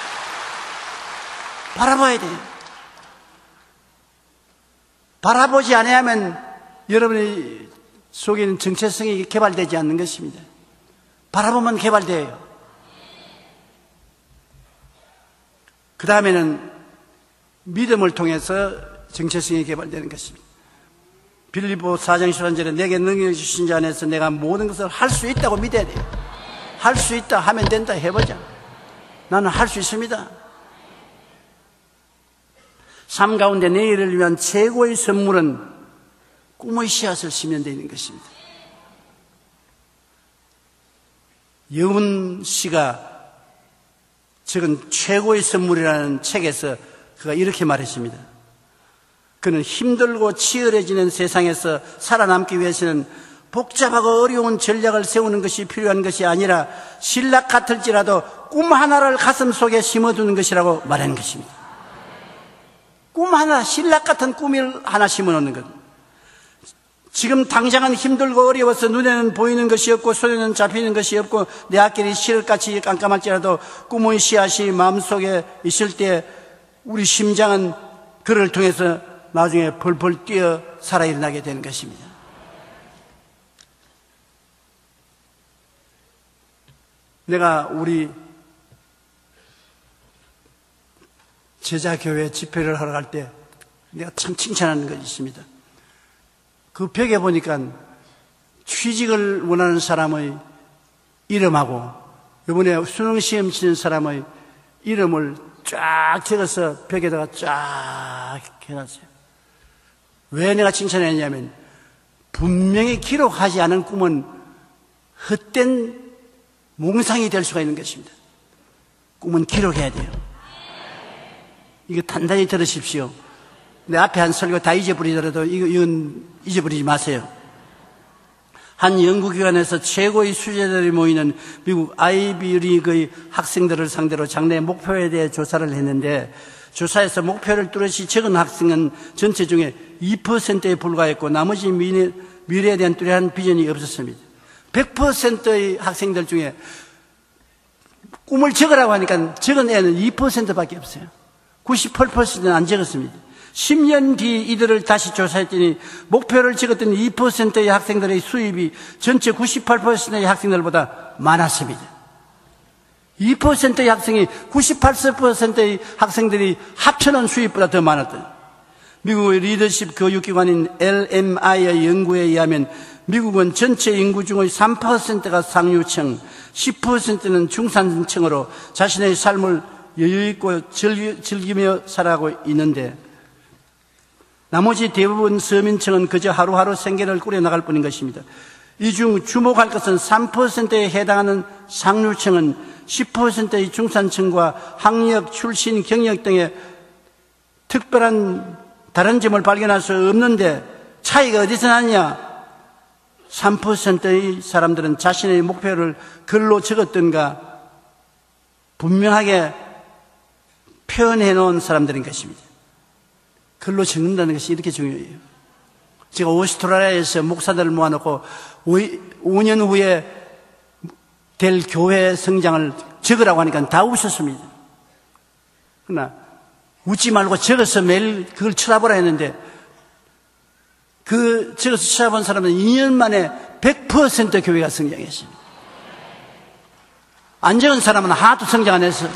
바라봐야 돼요. 바라보지 않으면 여러분의 속에는 정체성이 개발되지 않는 것입니다. 바라보면 개발돼요. 그 다음에는 믿음을 통해서 정체성이 개발되는 것입니다. 빌립보 사 장 십삼 절에 내게 능력을 주신 자 안에서 내가 모든 것을 할 수 있다고 믿어야 돼요. 할 수 있다, 하면 된다, 해보자. 나는 할 수 있습니다. 삶 가운데 내일을 위한 최고의 선물은 꿈의 씨앗을 심는 데 있는 것입니다. 여훈 씨가 적은 최고의 선물이라는 책에서 그가 이렇게 말했습니다. 그는 힘들고 치열해지는 세상에서 살아남기 위해서는 복잡하고 어려운 전략을 세우는 것이 필요한 것이 아니라 신락 같을지라도 꿈 하나를 가슴 속에 심어두는 것이라고 말하는 것입니다. 꿈 하나, 신락 같은 꿈을 하나 심어놓는 것. 지금 당장은 힘들고 어려워서 눈에는 보이는 것이 없고 손에는 잡히는 것이 없고 내 앞길이 시흙같이 깜깜할지라도 꿈의 씨앗이 마음속에 있을 때 우리 심장은 그를 통해서 나중에 벌벌 뛰어 살아 일어나게 되는 것입니다. 내가 우리 제자교회 집회를 하러 갈 때 내가 참 칭찬하는 것이 있습니다. 그 벽에 보니까 취직을 원하는 사람의 이름하고 이번에 수능시험 치는 사람의 이름을 쫙 적어서 벽에다가 쫙 해놨어요. 왜 내가 칭찬했냐면 분명히 기록하지 않은 꿈은 헛된 몽상이 될 수가 있는 것입니다. 꿈은 기록해야 돼요. 이거 단단히 들으십시오. 내 앞에 한 설교 다 잊어버리더라도 이거, 이건 잊어버리지 마세요. 한 연구기관에서 최고의 수재들이 모이는 미국 아이비리그의 학생들을 상대로 장래 목표에 대해 조사를 했는데 조사에서 목표를 뚜렷이 적은 학생은 전체 중에 이 퍼센트에 불과했고 나머지 미래, 미래에 대한 뚜렷한 비전이 없었습니다. 백 퍼센트의 학생들 중에 꿈을 적으라고 하니까 적은 애는 이 퍼센트밖에 없어요. 구십팔 퍼센트는 안 적었습니다. 십 년 뒤 이들을 다시 조사했더니 목표를 적었던 이 퍼센트의 학생들의 수입이 전체 구십팔 퍼센트의 학생들보다 많았습니다. 이 퍼센트의 학생이 구십팔 퍼센트의 학생들이 합쳐놓은 수입보다 더 많았다. 미국의 리더십 교육기관인 엘 엠 아이의 연구에 의하면 미국은 전체 인구 중의 삼 퍼센트가 상류층, 십 퍼센트는 중산층으로 자신의 삶을 여유있고 즐기며 살아가고 있는데 나머지 대부분 서민층은 그저 하루하루 생계를 꾸려나갈 뿐인 것입니다. 이 중 주목할 것은 삼 퍼센트에 해당하는 상류층은 십 퍼센트의 중산층과 학력, 출신, 경력 등의 특별한 다른 점을 발견할 수 없는데 차이가 어디서 나느냐? 삼 퍼센트의 사람들은 자신의 목표를 글로 적었던가 분명하게 표현해 놓은 사람들인 것입니다. 글로 적는다는 것이 이렇게 중요해요. 제가 오스트라리아에서 목사들을 모아놓고 오 년 후에 될 교회 성장을 적으라고 하니까 다 웃었습니다. 그러나 웃지 말고 적어서 매일 그걸 쳐다보라 했는데 그 적어서 쳐다본 사람은 이 년 만에 백 퍼센트 교회가 성장했습니다. 안 적은 사람은 하나도 성장 안 했어요.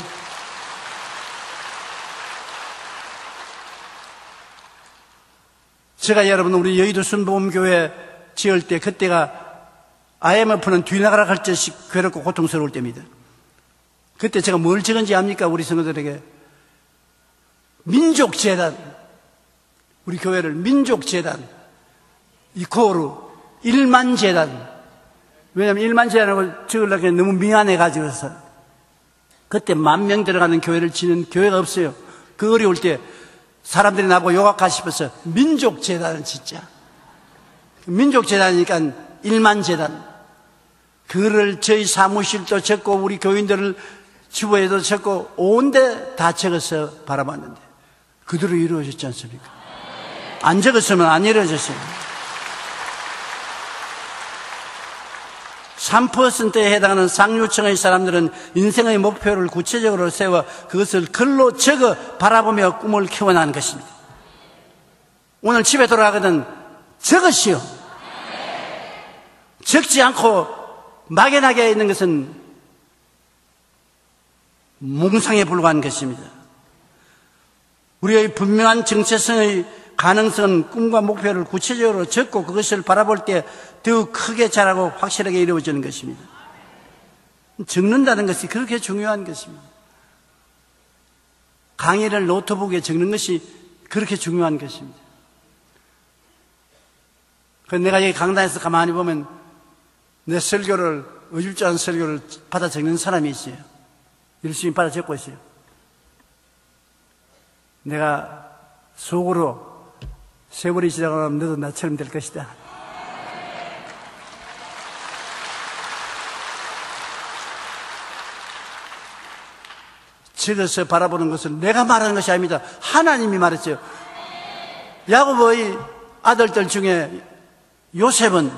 제가 여러분 우리 여의도 순복음교회 지을 때 그때가 아이엠에프는 뒤나가라 할 듯이 괴롭고 고통스러울 때입니다. 그때 제가 뭘 적은지 압니까? 우리 성도들에게 민족재단, 우리 교회를 민족재단 이코르 일만재단. 왜냐하면 일만재단을 적으려고 너무 미안해가지고서 그때 만 명 들어가는 교회를 지는 교회가 없어요. 그 어려울 때 사람들이 나보고 욕할까 싶어서 민족재단을 짓자. 민족재단이니까 일만재단. 그를 저희 사무실도 적고 우리 교인들을 주부에도 적고 온데 다 적어서 바라봤는데 그대로 이루어졌지 않습니까? 안 적었으면 안 이루어졌어요. 삼 퍼센트에 해당하는 상류층의 사람들은 인생의 목표를 구체적으로 세워 그것을 글로 적어 바라보며 꿈을 키워나가는 것입니다. 오늘 집에 돌아가거든 적으시오. 적지 않고 막연하게 있는 것은 몽상에 불과한 것입니다. 우리의 분명한 정체성의 가능성은 꿈과 목표를 구체적으로 적고 그것을 바라볼 때 더욱 크게 자라고 확실하게 이루어지는 것입니다. 적는다는 것이 그렇게 중요한 것입니다. 강의를 노트북에 적는 것이 그렇게 중요한 것입니다. 그래서 내가 여기 강단에서 가만히 보면 내 설교를, 어줍지 않은 설교를 받아 적는 사람이 있어요. 열심히 받아 적고 있어요. 내가 속으로 세월이 지나가면 너도 나처럼 될 것이다. 적어서 바라보는 것은 내가 말하는 것이 아닙니다. 하나님이 말했어요. 야곱의 아들들 중에 요셉은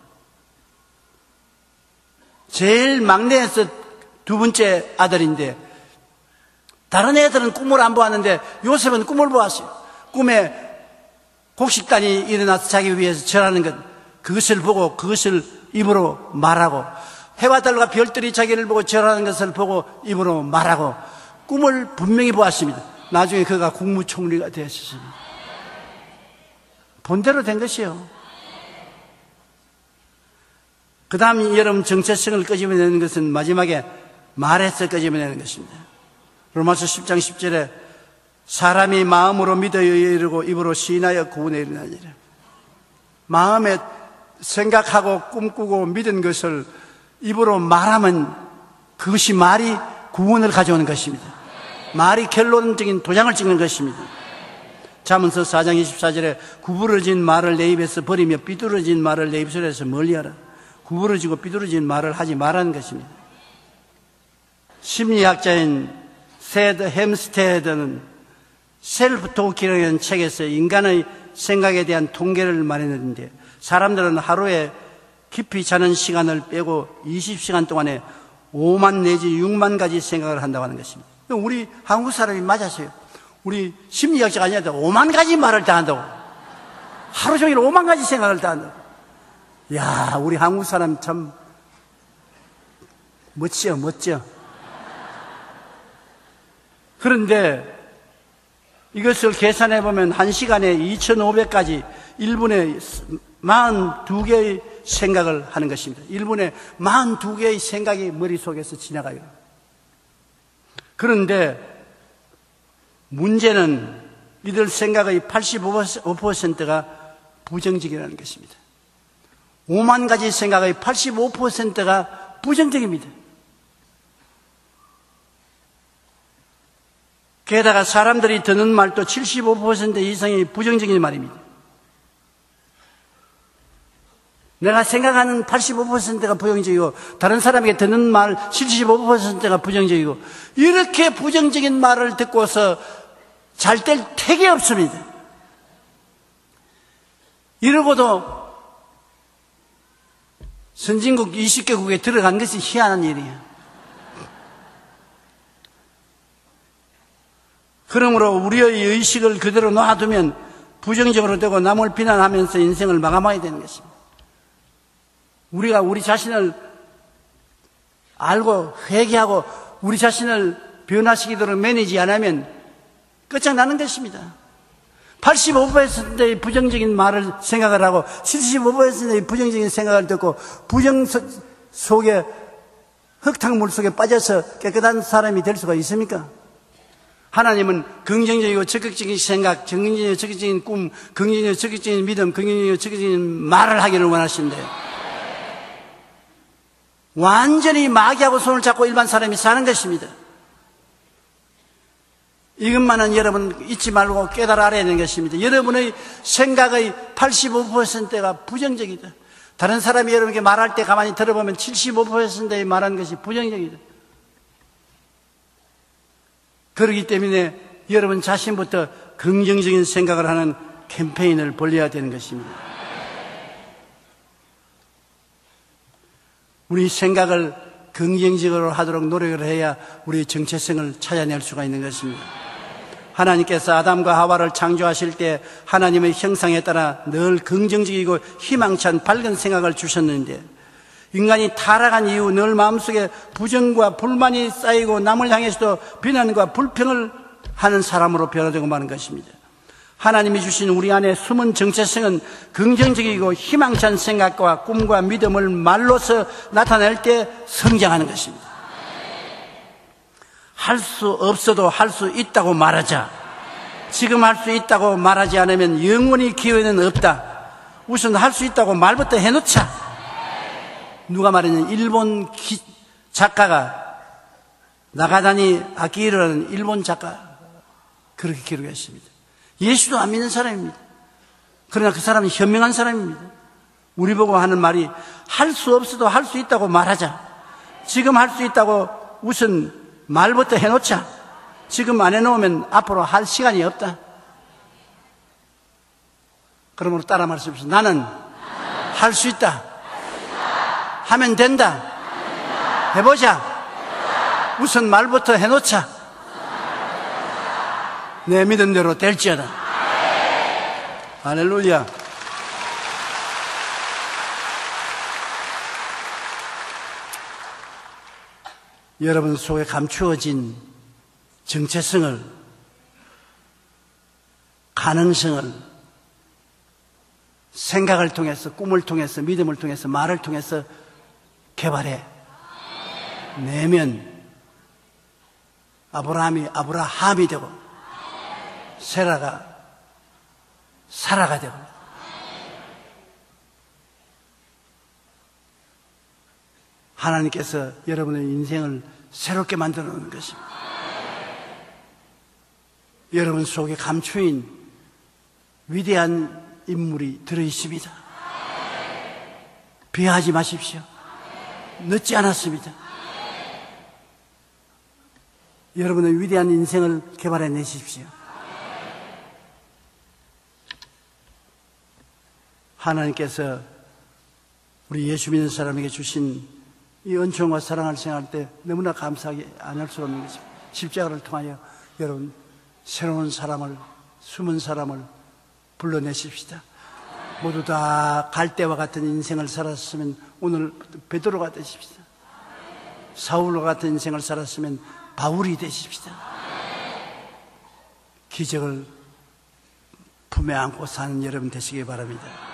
제일 막내에서 두 번째 아들인데 다른 애들은 꿈을 안 보았는데 요셉은 꿈을 보았어요. 꿈에 곡식단이 일어나서 자기 위해서 절하는 것, 그것을 보고 그것을 입으로 말하고 해와 달과 별들이 자기를 보고 절하는 것을 보고 입으로 말하고 꿈을 분명히 보았습니다. 나중에 그가 국무총리가 되었습니다. 본대로 된 것이요. 그 다음 여러분 정체성을 끄집어내는 것은 마지막에 말에서 끄집어내는 것입니다. 로마서 십 장 십 절에 사람이 마음으로 믿어 이르고 입으로 시인하여 구원에 이르나니라. 마음에 생각하고 꿈꾸고 믿은 것을 입으로 말하면 그것이 말이 구원을 가져오는 것입니다. 말이 결론적인 도장을 찍는 것입니다. 잠언서 사 장 이십사 절에 구부러진 말을 내 입에서 버리며 삐뚤어진 말을 내 입술에서 멀리하라. 구부러지고 삐뚤어진 말을 하지 말라는 것입니다. 심리학자인 세드 햄스테드는 셀프 토킹이라는 책에서 인간의 생각에 대한 통계를 마련했는데 사람들은 하루에 깊이 자는 시간을 빼고 이십 시간 동안에 오만 내지 육만 가지 생각을 한다고 하는 것입니다. 우리 한국 사람이 맞았어요. 우리 심리학자가 아니라 오만 가지 말을 다 한다고. 하루 종일 오만 가지 생각을 다 한다고. 야, 우리 한국 사람 참 멋져, 멋져. 그런데 이것을 계산해 보면 한 시간에 이천오백 가지, 일 분에 사십이 개의 생각을 하는 것입니다. 일 분에 사십이 개의 생각이 머릿속에서 지나가요. 그런데 문제는 이들 생각의 팔십오 퍼센트가 부정적이라는 것입니다. 오만 가지 생각의 팔십오 퍼센트가 부정적입니다. 게다가 사람들이 듣는 말도 칠십오 퍼센트 이상이 부정적인 말입니다. 내가 생각하는 팔십오 퍼센트가 부정적이고 다른 사람에게 듣는 말 칠십오 퍼센트가 부정적이고, 이렇게 부정적인 말을 듣고서 잘 될 택이 없습니다. 이러고도 선진국 이십 개국에 들어간 것이 희한한 일이에요. 그러므로 우리의 의식을 그대로 놔두면 부정적으로 되고 남을 비난하면서 인생을 마감하게 되는 것입니다. 우리가 우리 자신을 알고 회개하고 우리 자신을 변화시키도록 매니지 않으면 끝장나는 것입니다. 팔십오 퍼센트의 부정적인 말을 생각을 하고 칠십오 퍼센트의 부정적인 생각을 듣고 부정 속에, 흙탕물 속에 빠져서 깨끗한 사람이 될 수가 있습니까? 하나님은 긍정적이고 적극적인 생각, 긍정적이고 적극적인 꿈, 긍정적이고 적극적인 믿음, 긍정적이고 적극적인 말을 하기를 원하시는데요, 완전히 마귀하고 손을 잡고 일반 사람이 사는 것입니다. 이것만은 여러분 잊지 말고 깨달아 알아야 되는 것입니다. 여러분의 생각의 팔십오 퍼센트가 부정적이다. 다른 사람이 여러분에게 말할 때 가만히 들어보면 칠십오 퍼센트의 말하는 것이 부정적이다. 그렇기 때문에 여러분 자신부터 긍정적인 생각을 하는 캠페인을 벌려야 되는 것입니다. 우리 생각을 긍정적으로 하도록 노력을 해야 우리의 정체성을 찾아낼 수가 있는 것입니다. 하나님께서 아담과 하와를 창조하실 때 하나님의 형상에 따라 늘 긍정적이고 희망찬 밝은 생각을 주셨는데, 인간이 타락한 이후 늘 마음속에 부정과 불만이 쌓이고 남을 향해서도 비난과 불평을 하는 사람으로 변화되고 마는 것입니다. 하나님이 주신 우리 안에 숨은 정체성은 긍정적이고 희망찬 생각과 꿈과 믿음을 말로서 나타낼 때 성장하는 것입니다. 할 수 없어도 할 수 있다고 말하자. 지금 할 수 있다고 말하지 않으면 영원히 기회는 없다. 우선 할 수 있다고 말부터 해놓자. 누가 말했냐, 일본 기, 작가가 나가다니 아키히로라는 일본 작가 그렇게 기록했습니다. 예수도 안 믿는 사람입니다. 그러나 그 사람은 현명한 사람입니다. 우리 보고 하는 말이 할 수 없어도 할 수 있다고 말하자. 지금 할 수 있다고 우선 말부터 해놓자. 지금 안 해놓으면 앞으로 할 시간이 없다. 그러므로 따라 말씀하십시오. 나는 할 수 있다. 하면 된다. 해보자. 우선 말부터 해놓자. 내 믿음대로 될지어다. 할렐루야. 여러분 속에 감추어진 정체성을, 가능성을 생각을 통해서, 꿈을 통해서, 믿음을 통해서, 말을 통해서 개발해 내면 아브라함이 아브라함이 되고 세라가 사라가 되고, 하나님께서 여러분의 인생을 새롭게 만들어 놓는 것입니다. 여러분 속에 감추인 위대한 인물이 들어있습니다. 비하하지 마십시오. 늦지 않았습니다. 여러분의 위대한 인생을 개발해 내십시오. 하나님께서 우리 예수 믿는 사람에게 주신 이 은총과 사랑을 생각할 때 너무나 감사하게 안 할 수 없는 것입니다. 십자가를 통하여 여러분 새로운 사람을, 숨은 사람을 불러내십시다. 모두 다 갈대와 같은 인생을 살았으면 오늘 베드로가 되십시다. 사울과 같은 인생을 살았으면 바울이 되십시다. 기적을 품에 안고 사는 여러분 되시기 바랍니다.